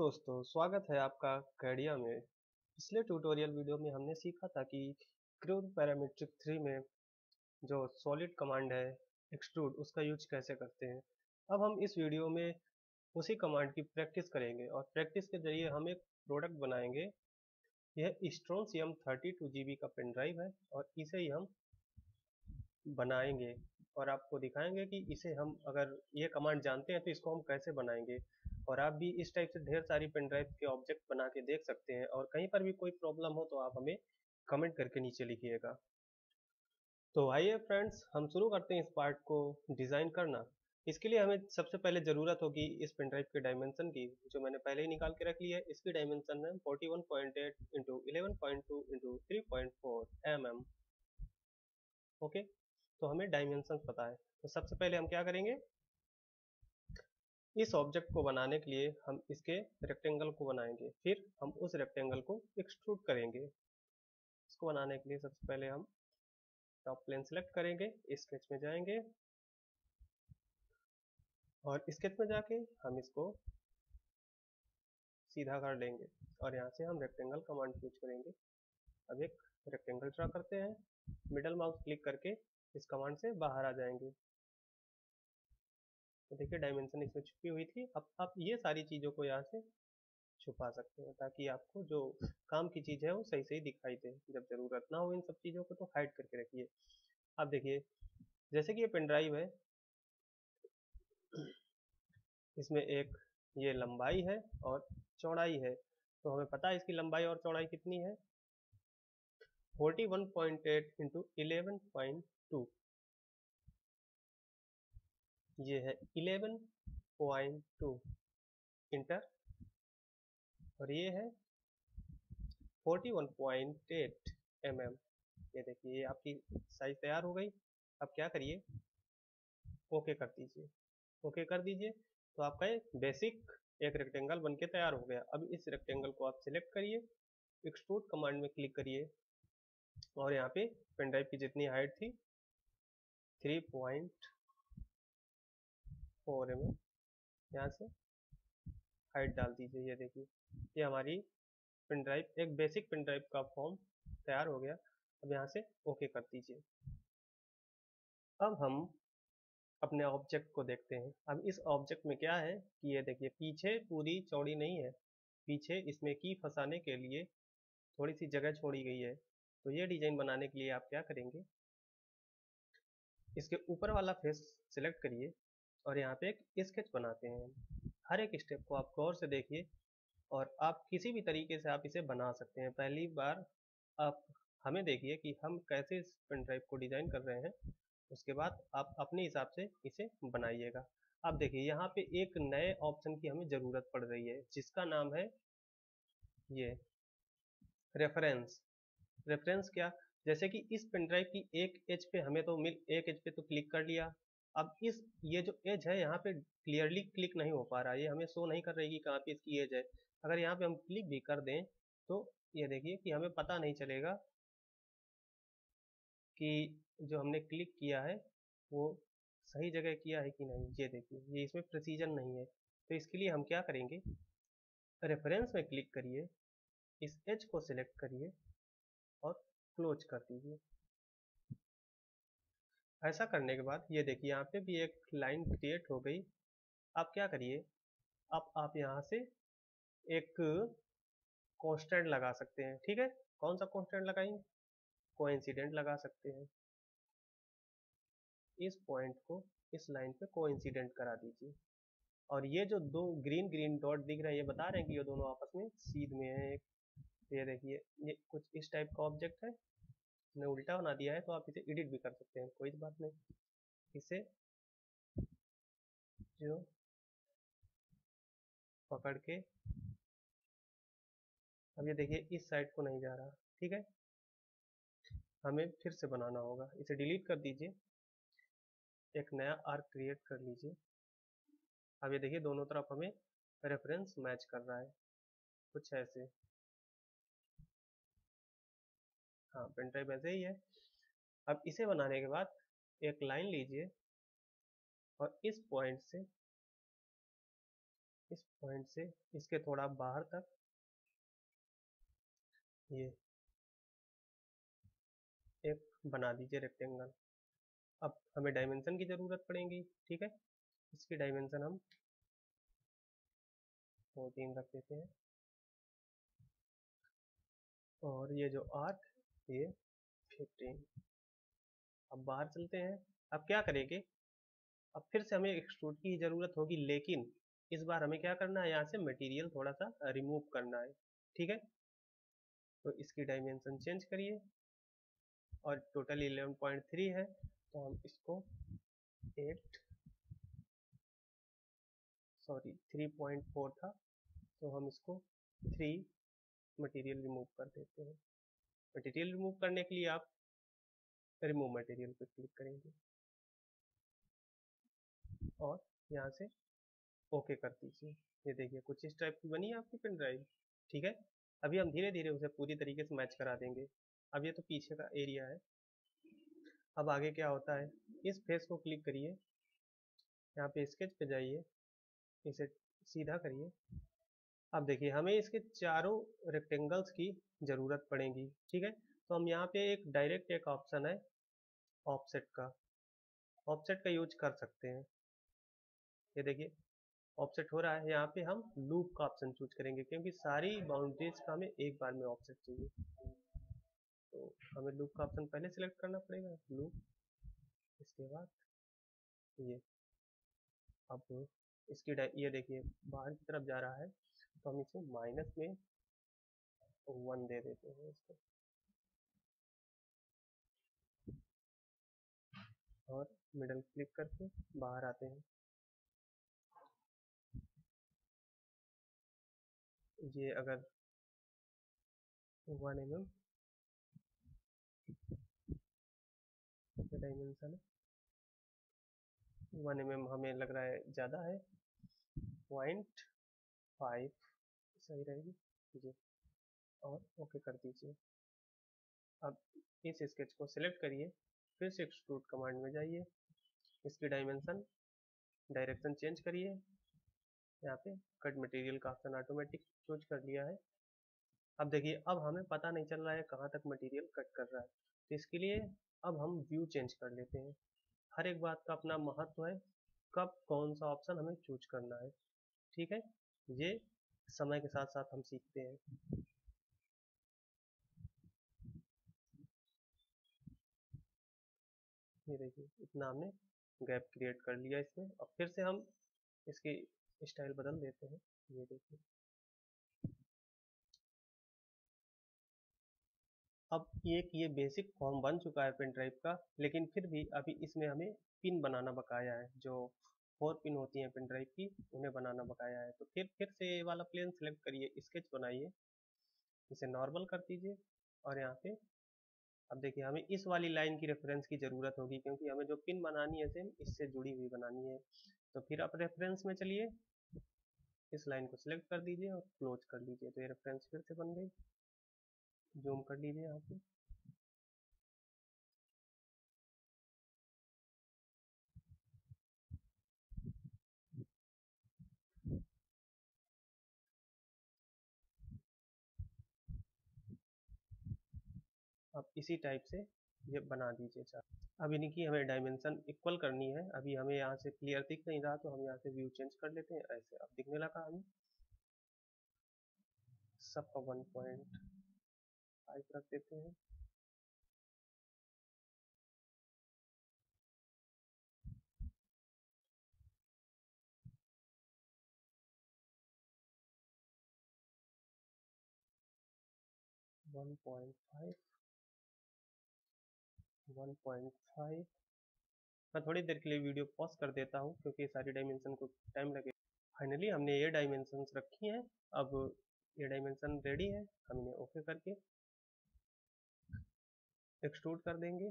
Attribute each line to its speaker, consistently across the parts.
Speaker 1: दोस्तों, स्वागत है आपका कैडिया में। पिछले ट्यूटोरियल वीडियो में हमने सीखा था कि क्रूड पैरामीट्रिक 3 में जो सॉलिड कमांड है एक्सट्रूड, उसका यूज कैसे करते हैं। अब हम इस वीडियो में उसी कमांड की प्रैक्टिस करेंगे और प्रैक्टिस के जरिए हम एक प्रोडक्ट बनाएंगे। यह स्ट्रोंशियम 32 GB का पेन ड्राइव है और इसे ही हम बनाएंगे और आपको दिखाएंगे कि इसे हम अगर ये कमांड जानते हैं तो इसको हम कैसे बनाएंगे। और आप भी इस टाइप से ढेर सारी पेन ड्राइव के ऑब्जेक्ट बना के देख सकते हैं और कहीं पर भी कोई प्रॉब्लम हो तो आप हमें कमेंट करके नीचे लिखिएगा। तो आइए फ्रेंड्स, हम शुरू करते हैं इस पार्ट को डिज़ाइन करना। इसके लिए हमें सबसे पहले ज़रूरत होगी इस पेन ड्राइव के डायमेंशन की, जो मैंने पहले ही निकाल के रख ली है। इसकी डायमेंशन है 41.8 इंटू 11.2 इंटू 3.4 mm। ओके, तो हमें डायमेंशन पता है। तो सबसे पहले हम क्या करेंगे, इस ऑब्जेक्ट को बनाने के लिए हम इसके रेक्टेंगल को बनाएंगे, फिर हम उस रेक्टेंगल को एक्सट्रूड करेंगे। इसको बनाने के लिए सबसे पहले हम टॉप प्लेन सेलेक्ट करेंगे, स्केच में जाएंगे और स्केच में जाके हम इसको सीधा कर लेंगे और यहाँ से हम रेक्टेंगल कमांड यूज करेंगे। अब एक रेक्टेंगल ड्रा करते हैं, मिडल माउस क्लिक करके इस कमांड से बाहर आ जाएंगे। तो देखिए डायमेंशन इसमें छुपी हुई थी। अब आप ये सारी चीज़ों को यहाँ से छुपा सकते हैं ताकि आपको जो काम की चीज़ है वो सही सही दिखाई दे। जब ज़रूरत ना हो इन सब चीज़ों को तो हाइड करके रखिए। अब देखिए, जैसे कि ये पेन ड्राइव है, इसमें एक ये लंबाई है और चौड़ाई है। तो हमें पता है इसकी लंबाई और चौड़ाई कितनी है, 41.8 इंटू 11.2। ये है 11.2 इंटर, और ये है 41.8 mm। ये देखिए, ये आपकी साइज तैयार हो गई। अब क्या करिए, ओके कर दीजिए। ओके कर दीजिए तो आपका एक बेसिक एक रेक्टेंगल बनके तैयार हो गया। अब इस रेक्टेंगल को आप सिलेक्ट करिए, एक्सट्रूड कमांड में क्लिक करिए और यहाँ पे पेन ड्राइव की जितनी हाइट थी 3.4 mm, यहाँ से हाइट डाल दीजिए। ये देखिए, ये हमारी पेन ड्राइव, एक बेसिक पेन ड्राइव का फॉर्म तैयार हो गया। अब यहाँ से ओके कर दीजिए। अब हम अपने ऑब्जेक्ट को देखते हैं। अब इस ऑब्जेक्ट में क्या है कि ये देखिए, पीछे पूरी चौड़ी नहीं है, पीछे इसमें की फंसाने के लिए थोड़ी सी जगह छोड़ी गई है। तो ये डिजाइन बनाने के लिए आप क्या करेंगे, इसके ऊपर वाला फेस सिलेक्ट करिए और यहाँ पे एक स्केच बनाते हैं। हर एक स्टेप को आप गौर से देखिए और आप किसी भी तरीके से आप इसे बना सकते हैं। पहली बार आप हमें देखिए कि हम कैसे इस पेन ड्राइव को डिजाइन कर रहे हैं, उसके बाद आप अपने हिसाब से इसे बनाइएगा। अब देखिए, यहाँ पे एक नए ऑप्शन की हमें ज़रूरत पड़ रही है, जिसका नाम है ये रेफरेंस। रेफरेंस क्या, जैसे कि इस पेन ड्राइव की एक एज पे हमें तो एक एज पे तो क्लिक कर लिया। अब इस ये जो एज है यहाँ पे क्लियरली क्लिक नहीं हो पा रहा है, ये हमें शो नहीं कर रही कि कहाँ पे इसकी एज है। अगर यहाँ पे हम क्लिक भी कर दें तो ये देखिए कि हमें पता नहीं चलेगा कि जो हमने क्लिक किया है वो सही जगह किया है कि नहीं। ये देखिए, ये इसमें प्रिसीजन नहीं है। तो इसके लिए हम क्या करेंगे, रेफरेंस में क्लिक करिए, इस एज को सिलेक्ट करिए और क्लोज कर दीजिए। ऐसा करने के बाद ये देखिए, यहाँ पे भी एक लाइन क्रिएट हो गई। आप क्या करिए, अब आप यहाँ से एक कांस्टेंट लगा सकते हैं। ठीक है, कौन सा कांस्टेंट लगाएंगे, कोइंसिडेंट लगा सकते हैं। इस पॉइंट को इस लाइन पे कोइंसिडेंट करा दीजिए और ये जो दो ग्रीन ग्रीन डॉट दिख रहे हैं, ये बता रहे हैं कि ये दोनों आपस में सीध में है। एक ये देखिए, ये कुछ इस टाइप का ऑब्जेक्ट है, मैंने उल्टा बना दिया है, तो आप इसे एडिट भी कर सकते हैं, कोई बात नहीं। इसे जो पकड़ के, अब ये देखिए इस साइड को नहीं जा रहा। ठीक है, हमें फिर से बनाना होगा। इसे डिलीट कर दीजिए, एक नया आर्क क्रिएट कर लीजिए। अब ये देखिए, दोनों तरफ हमें रेफरेंस मैच कर रहा है, कुछ ऐसे। हाँ, पेन ड्राइव ऐसे ही है। अब इसे बनाने के बाद एक लाइन लीजिए और इस पॉइंट से इस पॉइंट से इसके थोड़ा बाहर तक ये एक बना दीजिए रेक्टेंगल। अब हमें डायमेंशन की ज़रूरत पड़ेगी, ठीक है। इसकी डायमेंशन हम 14 रख देते हैं, और ये जो आर्क ये 15। अब बाहर चलते हैं। अब क्या करेंगे, अब फिर से हमें एक्सट्रूड की ज़रूरत होगी, लेकिन इस बार हमें क्या करना है, यहाँ से मटेरियल थोड़ा सा रिमूव करना है, ठीक है। तो इसकी डायमेंशन चेंज करिए, और टोटल 11.3 है, तो हम इसको 3.4 था, तो हम इसको 3 मटेरियल रिमूव कर देते हैं। मटेरियल रिमूव करने के लिए आप रिमूव मटेरियल पर क्लिक करेंगे और यहाँ से ओके कर दीजिए। ये देखिए कुछ इस टाइप की बनी है आपकी पेन ड्राइव, ठीक है। अभी हम धीरे धीरे उसे पूरी तरीके से मैच करा देंगे। अब ये तो पीछे का एरिया है। अब आगे क्या होता है, इस फेस को क्लिक करिए, यहाँ पे स्केच पे जाइए, इसे सीधा करिए। अब देखिए हमें इसके चारों रेक्टेंगल्स की ज़रूरत पड़ेगी, ठीक है। तो हम यहाँ पे एक डायरेक्ट एक ऑप्शन है ऑफसेट का यूज कर सकते हैं। ये देखिए ऑफसेट हो रहा है, यहाँ पे हम लूप का ऑप्शन चूज करेंगे, क्योंकि सारी बाउंड्रीज का हमें एक बार में ऑफसेट चाहिए। तो हमें लूप का ऑप्शन पहले सिलेक्ट करना पड़ेगा, लूप, इसके बाद ये। अब ये देखिए बाहर की तरफ जा रहा है, तो हम इसे माइनस में 1 दे देते हैं इसको, और मिडल क्लिक करके बाहर आते हैं। ये अगर 1 mm डायमेंशन है, 1 mm हमें लग रहा है ज़्यादा है, 0.5 सही रहेगी जी, और ओके कर दीजिए। अब इस स्केच को सिलेक्ट करिए, फिर से एक्सट्रूड कमांड में जाइए, इसकी डायरेक्शन चेंज करिए, यहाँ पे कट मटेरियल का ऑप्शन ऑटोमेटिक चूज कर लिया है। अब देखिए अब हमें पता नहीं चल रहा है कहाँ तक मटेरियल कट कर रहा है, तो इसके लिए अब हम व्यू चेंज कर लेते हैं। हर एक बात का अपना महत्व है, कब कौन सा ऑप्शन हमें चूज करना है, ठीक है। ये समय के साथ साथ हम सीखते हैं। ये देखिए इतना हमने गैप क्रिएट कर लिया इसमें। अब फिर से हम इसकी स्टाइल बदल देते हैं। ये देखिए अब ये बेसिक फॉर्म बन चुका है पेन ड्राइव का, लेकिन फिर भी अभी इसमें हमें पिन बनाना बकाया है। जो 4 पिन होती हैं पेन ड्राइव की, उन्हें बनाना बकाया है। तो फिर से ये वाला प्लेन सेलेक्ट करिए, स्केच बनाइए, इसे नॉर्मल कर दीजिए, और यहाँ पे अब देखिए हमें इस वाली लाइन की रेफरेंस की ज़रूरत होगी, क्योंकि हमें जो पिन बनानी है सेम इससे जुड़ी हुई बनानी है। तो फिर आप रेफरेंस में चलिए, इस लाइन को सिलेक्ट कर दीजिए और क्लोज कर लीजिए, तो ये रेफरेंस फिर से बन गई। जूम कर लीजिए यहाँ पे। अब इसी टाइप से ये बना दीजिए चार। अब इनकी हमें डायमेंशन इक्वल करनी है। अभी हमें यहाँ से क्लियर दिख नहीं रहा, तो हम यहाँ से व्यू चेंज कर लेते हैं, ऐसे अब दिखने लगा हमें। सबका 1.5 रख देते हैं। One point five 1.5। मैं थोड़ी देर के लिए वीडियो पॉज कर देता हूँ, क्योंकि सारी डायमेंशन को टाइम लगेगा। फाइनली हमने ये डायमेंशंस रखी हैं। अब ये डायमेंशन रेडी है, हम इन्हें ओके करके एक्सट्रूड कर देंगे।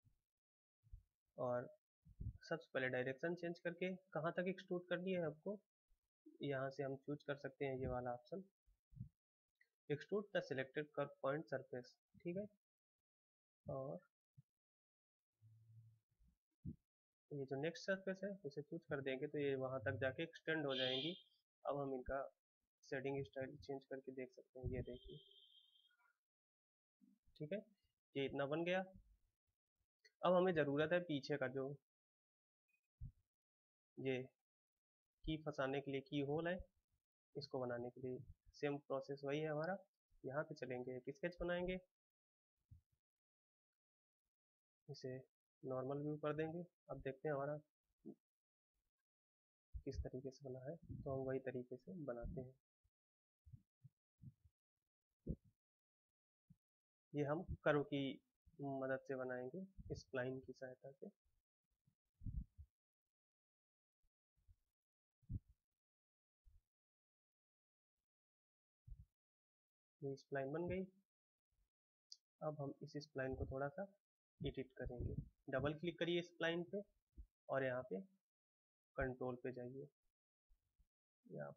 Speaker 1: और सबसे पहले डायरेक्शन चेंज करके कहाँ तक एक्सट्रूड करनी है आपको, यहाँ से हम चूज कर सकते हैं ये वाला option, extrude the selected curve point surface, ठीक है। और ये जो नेक्स्ट सरफेस है उसे चूज कर देंगे, तो ये वहाँ तक जाके एक्सटेंड हो जाएंगी। अब हम इनका शेडिंग स्टाइल चेंज करके देख सकते हैं, ये देखिए, ठीक है, ये इतना बन गया। अब हमें ज़रूरत है पीछे का जो ये की फंसाने के लिए की होल है, इसको बनाने के लिए सेम प्रोसेस वही है हमारा। यहाँ पे चलेंगे, एक स्केच बनाएंगे, इसे नॉर्मल व्यू कर देंगे। अब देखते हैं हमारा किस तरीके से बना है, तो हम वही तरीके से बनाते हैं। ये हम कर्व की मदद से बनाएंगे, स्प्लाइन की सहायता से। ये स्प्लाइन बन गई। अब हम इस स्प्लाइन को थोड़ा सा एडिट करेंगे। डबल क्लिक करिए स्प्लाइन पे और यहाँ पे कंट्रोल पे जाइए, या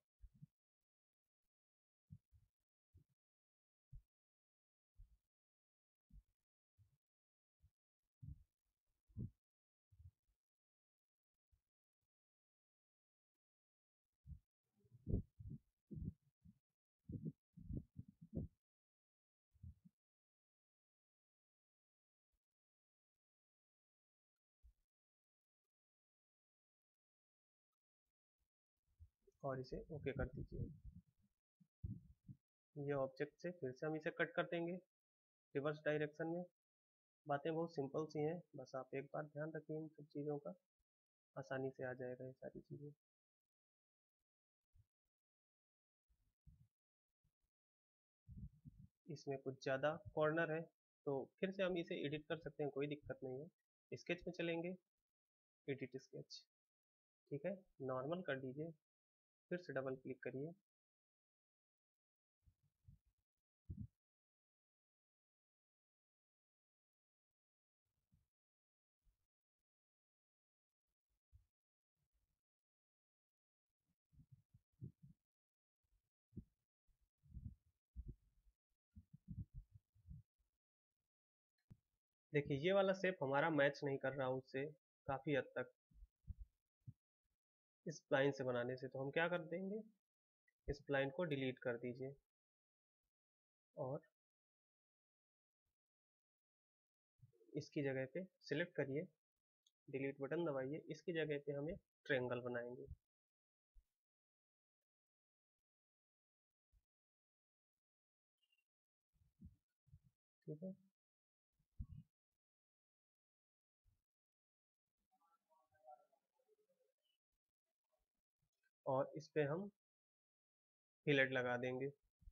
Speaker 1: और इसे ओके कर दीजिए। ये ऑब्जेक्ट से फिर से हम इसे कट कर देंगे रिवर्स डायरेक्शन में। बातें बहुत सिंपल सी हैं, बस आप एक बार ध्यान रखिए इन सब चीज़ों का, आसानी से आ जाएगा ये सारी चीज़ें। इसमें कुछ ज़्यादा कॉर्नर है, तो फिर से हम इसे एडिट कर सकते हैं, कोई दिक्कत नहीं है। स्केच में चलेंगे, एडिट स्केच, ठीक है, नॉर्मल कर दीजिए, फिर से डबल क्लिक करिए। देखिए ये वाला शेप हमारा मैच नहीं कर रहा उससे काफ़ी हद तक, इस लाइन से बनाने से, तो हम क्या कर देंगे, इस लाइन को डिलीट कर दीजिए और इसकी जगह पे सिलेक्ट करिए, डिलीट बटन दबाइए, इसकी जगह पे हम एक ट्रायंगल बनाएंगे। ठीक है, और इस पे हम फिलेट लगा देंगे।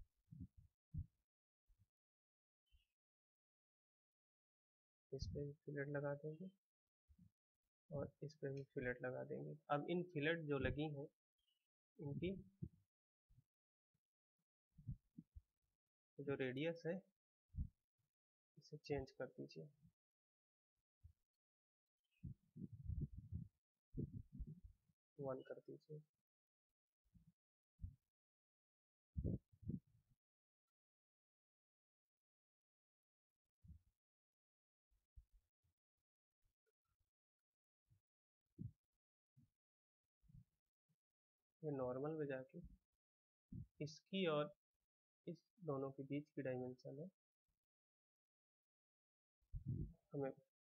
Speaker 1: इस पे भी फिलेट लगा देंगे और इस पे भी फिलेट लगा देंगे। अब इन फिलेट जो लगी हैं इनकी जो रेडियस है इसे चेंज कर दीजिए, 1 कर दीजिए। ये नॉर्मल में जाके इसकी और इस दोनों के बीच की डायमेंशन है, हमें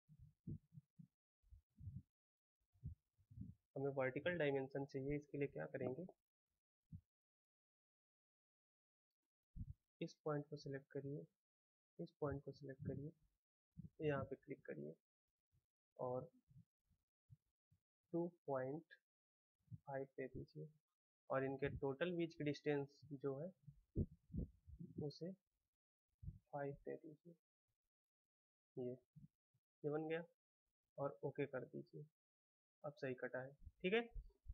Speaker 1: हमें वर्टिकल डायमेंशन चाहिए। इसके लिए क्या करेंगे, इस पॉइंट को सिलेक्ट करिए, इस पॉइंट को सिलेक्ट करिए, यहाँ पे क्लिक करिए और 2.5 दे दीजिए और इनके टोटल बीच की डिस्टेंस जो है उसे 5 दे दीजिए। ये बन गया और ओके कर दीजिए। अब सही कटा है, ठीक है।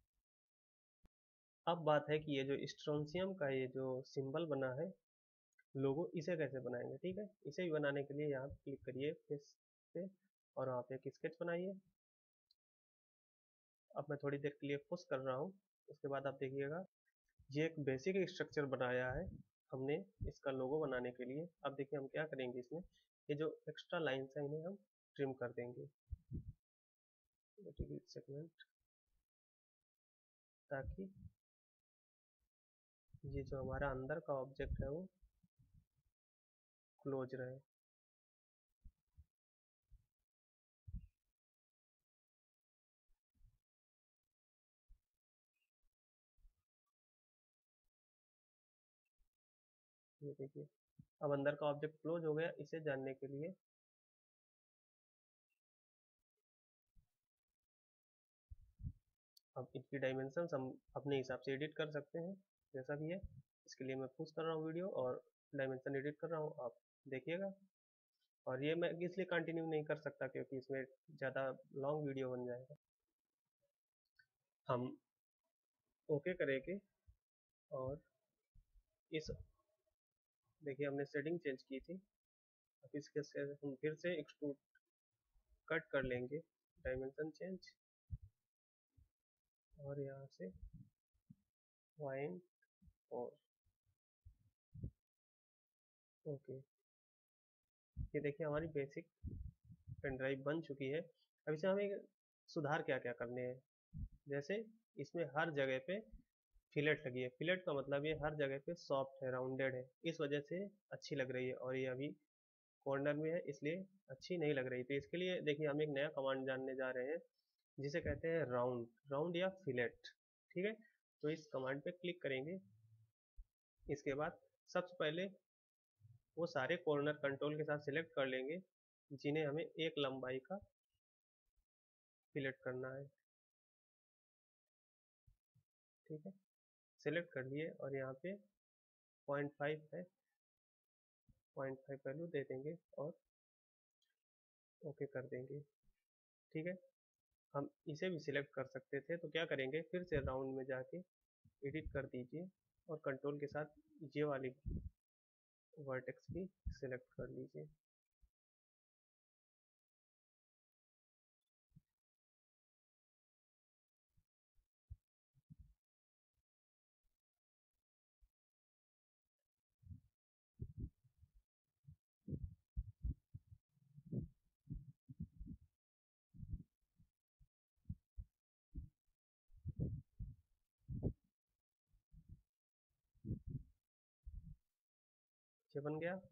Speaker 1: अब बात है कि ये जो स्ट्रोंशियम का ये जो सिंबल बना है लोगो, इसे कैसे बनाएंगे। ठीक है, इसे भी बनाने के लिए यहाँ क्लिक करिए फेस पे और वहाँ पे एक स्केच बनाइए। अब मैं थोड़ी देर के लिए पुश कर रहा हूँ, उसके बाद आप देखिएगा ये एक बेसिक स्ट्रक्चर बनाया है हमने इसका लोगो बनाने के लिए। अब देखिए हम क्या करेंगे, इसमें ये जो एक्स्ट्रा लाइन्स हैं इन्हें हम ट्रिम कर देंगे, सेगमेंट, ताकि ये जो हमारा अंदर का ऑब्जेक्ट है वो क्लोज रहे। ये देखिए, अब अंदर का ऑब्जेक्ट क्लोज हो गया। इसे जानने के लिए अब इनकी डायमेंशन हम अपने हिसाब से एडिट कर सकते हैं, जैसा भी है। इसके लिए मैं पुश कर रहा हूँ वीडियो और डायमेंशन एडिट कर रहा हूँ, आप देखिएगा। और ये मैं इसलिए कंटिन्यू नहीं कर सकता क्योंकि इसमें ज़्यादा लॉन्ग वीडियो बन जाएगा। हम ओके करेंगे और इस देखिए हमने सेटिंग चेंज की थी। अब इसके से हम फिर से एक्सट्रूड कट कर लेंगे, डायमेंशन चेंज, और यहाँ से वाइन और ओके। ये देखिए हमारी बेसिक पेन ड्राइव बन चुकी है। अब इसे हमें सुधार क्या क्या करने हैं, जैसे इसमें हर जगह पे फिलेट लगी है। फिलेट का मतलब ये हर जगह पे सॉफ्ट है, राउंडेड है, इस वजह से अच्छी लग रही है। और ये अभी कॉर्नर में है इसलिए अच्छी नहीं लग रही। तो इसके लिए देखिए हम एक नया कमांड जानने जा रहे हैं जिसे कहते हैं राउंड, राउंड या फिलेट। ठीक है, तो इस कमांड पे क्लिक करेंगे। इसके बाद सबसे पहले वो सारे कॉर्नर कंट्रोल के साथ सिलेक्ट कर लेंगे जिन्हें हमें एक लंबाई का फिलेट करना है। ठीक है, सिलेक्ट कर लिए और यहाँ पे 0.5 है, 0.5 वैल्यू दे देंगे और ओके कर देंगे। ठीक है, हम इसे भी सिलेक्ट कर सकते थे, तो क्या करेंगे, फिर से राउंड में जाके एडिट कर दीजिए और कंट्रोल के साथ ये वाली वर्टेक्स भी सिलेक्ट कर लीजिए। ये बन गया।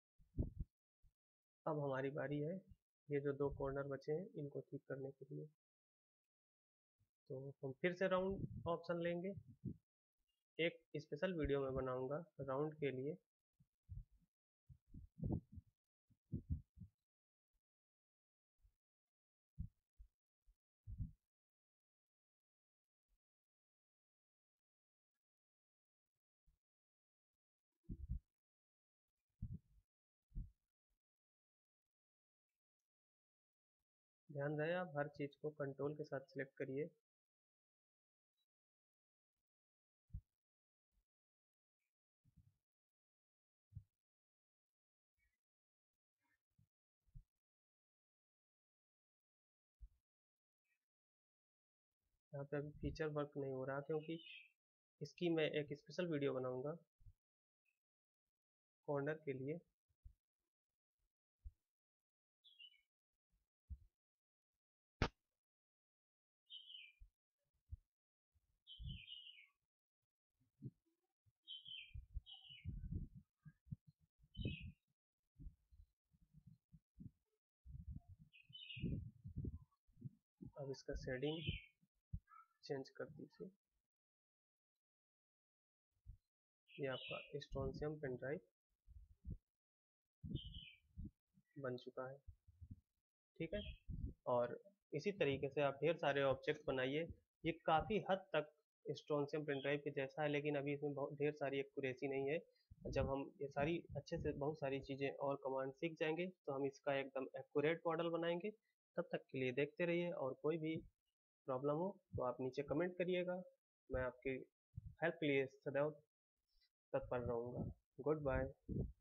Speaker 1: अब हमारी बारी है ये जो दो कॉर्नर बचे हैं इनको ठीक करने के लिए। तो हम फिर से राउंड ऑप्शन लेंगे। एक स्पेशल वीडियो में बनाऊंगा राउंड के लिए। ध्यान रहे आप हर चीज को कंट्रोल के साथ सिलेक्ट करिए। यहाँ पे अभी फीचर वर्क नहीं हो रहा क्योंकि इसकी मैं एक स्पेशल वीडियो बनाऊंगा कॉर्नर के लिए। अब इसका शेडिंग चेंज कर दीजिए। ये आपका स्ट्रोनशियम पेन ड्राइव बन चुका है। ठीक है, और इसी तरीके से आप ढेर सारे ऑब्जेक्ट बनाइए। ये काफ़ी हद तक स्ट्रोनशियम पेन ड्राइव के जैसा है, लेकिन अभी इसमें बहुत ढेर सारी एक्यूरेसी नहीं है। जब हम ये सारी अच्छे से बहुत सारी चीज़ें और कमांड सीख जाएंगे तो हम इसका एकदम एक्यूरेट मॉडल बनाएंगे। तब तक के लिए देखते रहिए, और कोई भी प्रॉब्लम हो तो आप नीचे कमेंट करिएगा। मैं आपकी हेल्प के लिए सदैव तत्पर रहूँगा। Good bye.